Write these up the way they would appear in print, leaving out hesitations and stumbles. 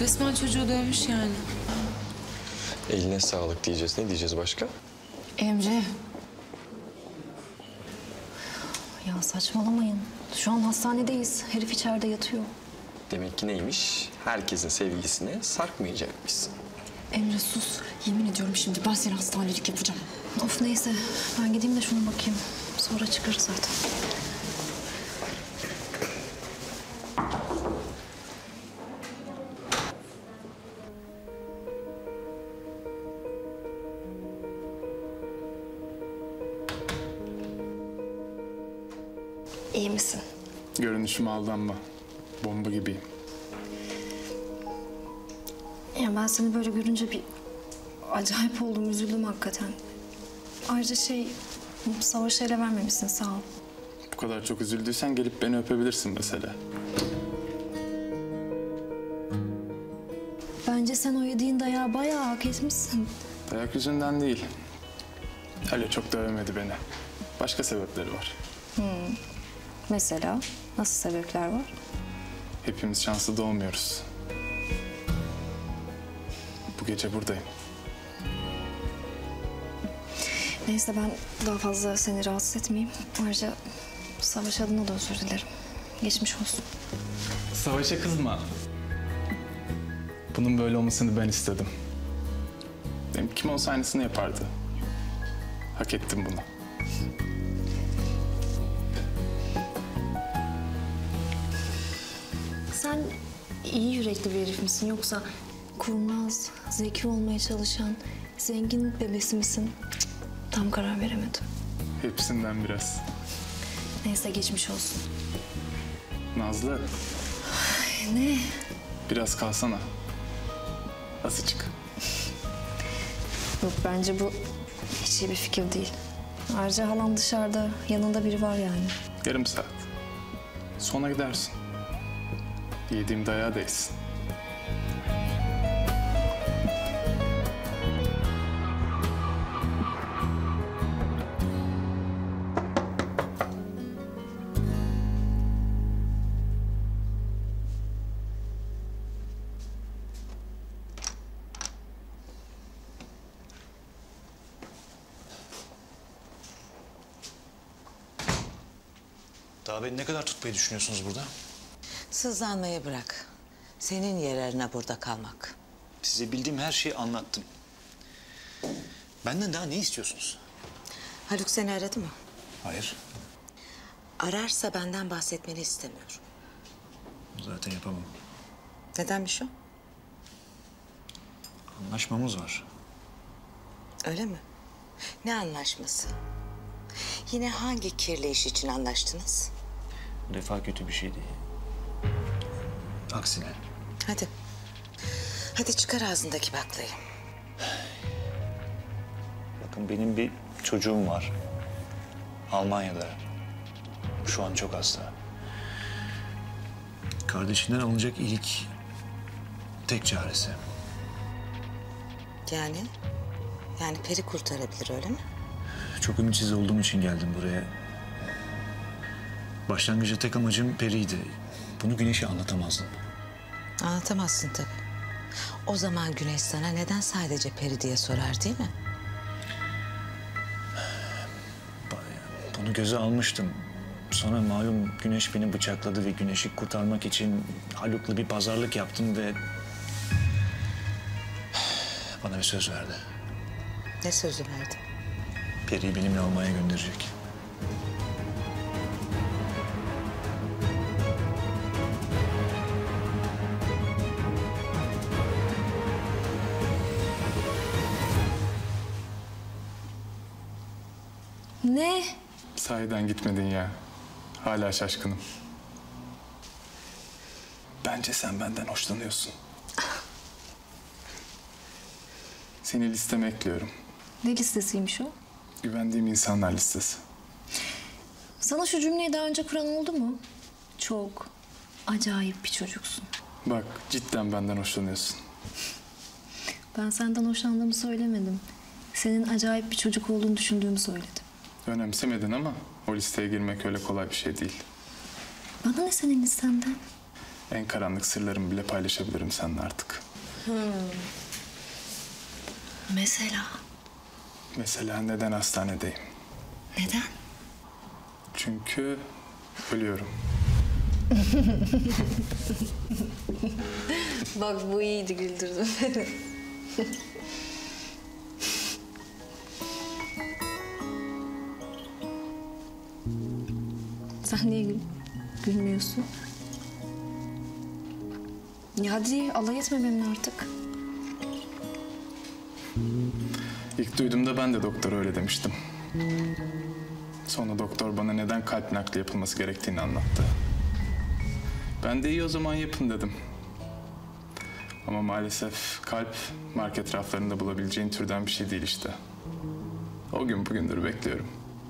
Resmen çocuğu dövmüş yani. Eline sağlık diyeceğiz. Ne diyeceğiz başka? Emre. Ya saçmalamayın. Şu an hastanedeyiz. Herif içeride yatıyor. Demek ki neymiş? Herkesin sevgilisine sarkmayacakmışsın. Emre sus. Yemin ediyorum şimdi ben seni hastanelik yapacağım. Of neyse. Ben gideyim de şuna bakayım. Sonra çıkarız zaten. İyi misin? Görünüşüme aldanma. Bomba gibiyim. Ya ben seni böyle görünce bir acayip oldum, üzüldüm hakikaten. Ayrıca Savaş'a ele vermemişsin, sağ ol. Bu kadar çok üzüldüysen gelip beni öpebilirsin mesela. Bence sen o yediğin dayağı bayağı hak etmişsin. Dayak yüzünden değil. Öyle çok dövmedi beni. Başka sebepleri var. Mesela nasıl sebepler var? Hepimiz şanslı doğmuyoruz. Bu gece buradayım. Neyse ben daha fazla seni rahatsız etmeyeyim. Ayrıca Savaş adına da özür dilerim. Geçmiş olsun. Savaşa kızma. Bunun böyle olmasını ben istedim. Benim kim olsa aynısını yapardı. Hak ettim bunu. Sen iyi yürekli bir herif misin yoksa kurnaz, zeki olmaya çalışan, zengin bebesi misin? Cık, tam karar veremedim. Hepsinden biraz. Neyse geçmiş olsun. Nazlı, Ne? biraz kalsana. Azıcık. Yok bence bu hiç iyi bir fikir değil. Ayrıca halan dışarıda, yanında biri var yani. Yarım saat. Sonra gidersin. Yediğim dayağı değsin. Daha beni ne kadar tutmayı düşünüyorsunuz burada? Sızlanmayı bırak. Senin yararına burada kalmak. Size bildiğim her şeyi anlattım. Benden daha ne istiyorsunuz? Haluk seni aradı mı? Hayır. Ararsa benden bahsetmeni istemiyorum. Zaten yapamam. Nedenmiş o? Anlaşmamız var. Öyle mi? Ne anlaşması? Yine hangi kirli iş için anlaştınız? Bu defa kötü bir şey değil. Aksine. Hadi. Hadi çıkar ağzındaki baklayı. Bakın benim bir çocuğum var. Almanya'da. Şu an çok hasta. Kardeşinden alınacak ilk tek çaresi. Yani Peri kurtarabilir öyle mi? Çok ümitsiz olduğum için geldim buraya. Başlangıçta tek amacım Peri'ydi. Bunu Güneş'e anlatamazdım. Anlatamazsın tabii. O zaman Güneş sana neden sadece Peri diye sorar değil mi? Bunu göze almıştım. Sonra malum Güneş beni bıçakladı ve Güneş'i kurtarmak için Haluk'la bir pazarlık yaptım ve bana bir söz verdi. Ne sözü verdin? Peri'yi benimle Almanya'ya gönderecek. Ne? Sahiden gitmedin ya. Hala şaşkınım. Bence sen benden hoşlanıyorsun. Seni listeme ekliyorum. Ne listesiymiş o? Güvendiğim insanlar listesi. Sana şu cümleyi daha önce kuran oldu mu? Çok acayip bir çocuksun. Bak cidden benden hoşlanıyorsun. Ben senden hoşlandığımı söylemedim. Senin acayip bir çocuk olduğunu düşündüğümü söyledim. Önemsemedin ama o listeye girmek öyle kolay bir şey değil. Bana ne senin listenden? En karanlık sırlarımı bile paylaşabilirim seninle artık. Mesela? Mesela neden hastanedeyim? Neden? Çünkü ölüyorum. Bak bu iyiydi, güldürdün beni. Sen niye gülmüyorsun? Ya hadi alay etme benimle artık. İlk duyduğumda ben de doktora öyle demiştim. Sonra doktor bana neden kalp nakli yapılması gerektiğini anlattı. Ben de iyi o zaman yapın dedim. Ama maalesef kalp market raflarında bulabileceğin türden bir şey değil işte. O gün bugündür bekliyorum.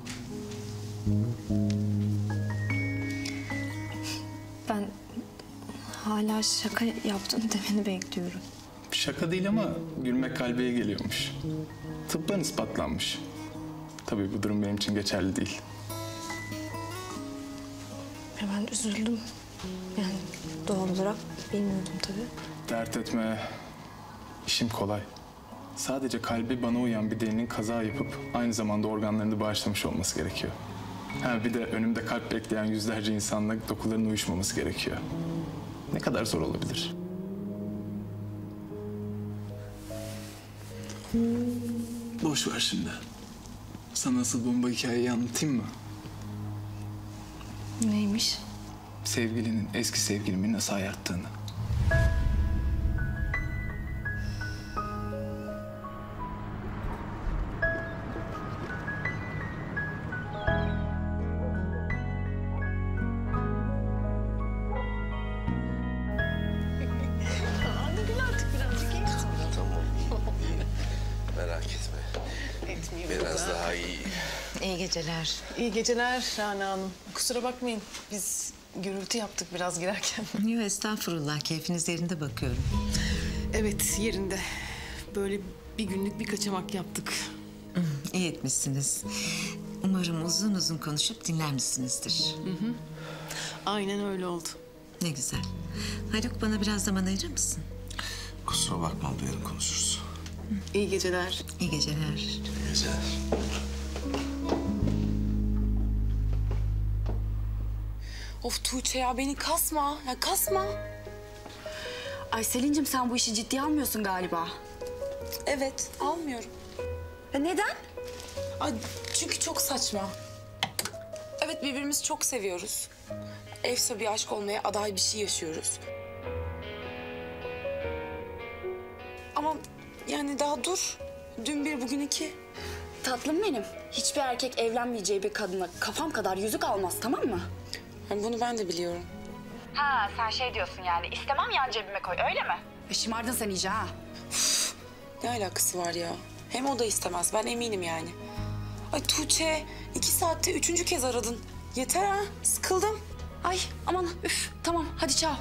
Ben hala şaka yaptın demeni bekliyorum. Şaka değil ama gülmek kalbiye geliyormuş. Tıbben ispatlanmış. Tabii bu durum benim için geçerli değil. Ya ben üzüldüm. Yani doğal olarak bilmiyordum tabii. Dert etme. İşim kolay. Sadece kalbi bana uyan bir delinin kaza yapıp aynı zamanda organlarını bağışlamış olması gerekiyor. Ha bir de önümde kalp bekleyen yüzlerce insanla dokuların uyuşmaması gerekiyor. Ne kadar zor olabilir? Boş ver şimdi. Sana asıl bomba hikayeyi anlatayım mı? Neymiş? Sevgilinin eski sevgilimin nasıl ayarttığını. Merak etme. Biraz daha iyi. İyi geceler. İyi geceler Rana Hanım. Kusura bakmayın, biz gürültü yaptık biraz girerken. Yok estağfurullah, keyfiniz yerinde bakıyorum. Evet, yerinde. Böyle bir günlük bir kaçamak yaptık. İyi etmişsiniz. Umarım uzun uzun konuşup dinlenmişsinizdir. Aynen öyle oldu. Ne güzel. Haluk, bana biraz zaman ayırır mısın? Kusura bakma abla, yarın konuşuruz. İyi geceler. İyi geceler. İyi geceler. Of Tuğçe ya, beni kasma. Ya kasma. Ay Selin'cim, sen bu işi ciddiye almıyorsun galiba. Evet, almıyorum. Neden? Ay, çünkü çok saçma. Evet, birbirimizi çok seviyoruz. Efsa bir aşk olmaya aday bir şey yaşıyoruz. Ama yani daha dur. Dün bir, bugün iki. Tatlım benim. Hiçbir erkek evlenmeyeceği bir kadına kafam kadar yüzük almaz, tamam mı? Yani bunu ben de biliyorum. Ha, sen şey diyorsun yani, istemem yan cebime koy, öyle mi? Şımardın sen iyice ha. Ne alakası var ya? Hem o da istemez, ben eminim yani. Ay Tuğçe, 2 saatte 3. kez aradın. Yeter ha, sıkıldım. Ay aman üf, tamam hadi çao.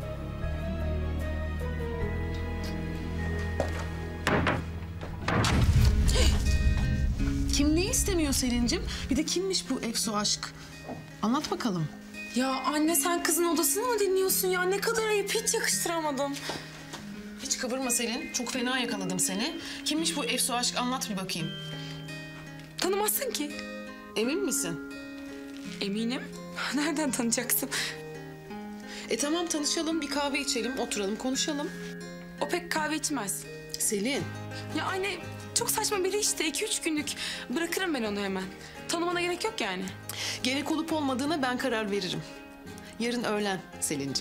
Kim ne istemiyor Selin'cim? Bir de kimmiş bu Efso aşk? Anlat bakalım. Ya anne, sen kızın odasını mı dinliyorsun ya? Ne kadar ayıp, hiç yakıştıramadım. Hiç kıvırma Selin. Çok fena yakaladım seni. Kimmiş bu Efso aşk, anlat bir bakayım. Tanımazsın ki. Emin misin? Eminim. Nereden tanıyacaksın? Tamam, tanışalım, bir kahve içelim, oturalım, konuşalım. O pek kahve içmez. Selin. Ya anne, çok saçma biri işte. 2-3 günlük. Bırakırım ben onu hemen. Tanımana gerek yok yani. Gerek olup olmadığına ben karar veririm. Yarın öğlen Selin'cim.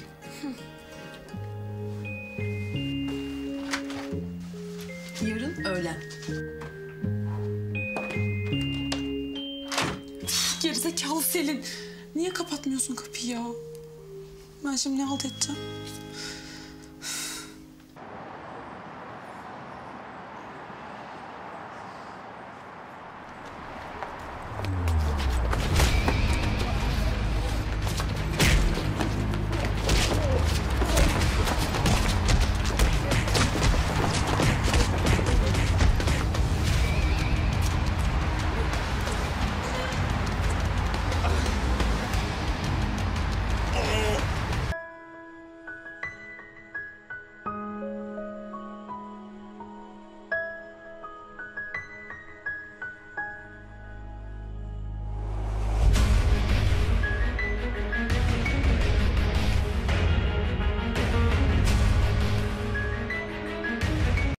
Yarın öğlen. Gerizekalı Selin. Niye kapatmıyorsun kapıyı ya? Ben şimdi ne halt edeceğim?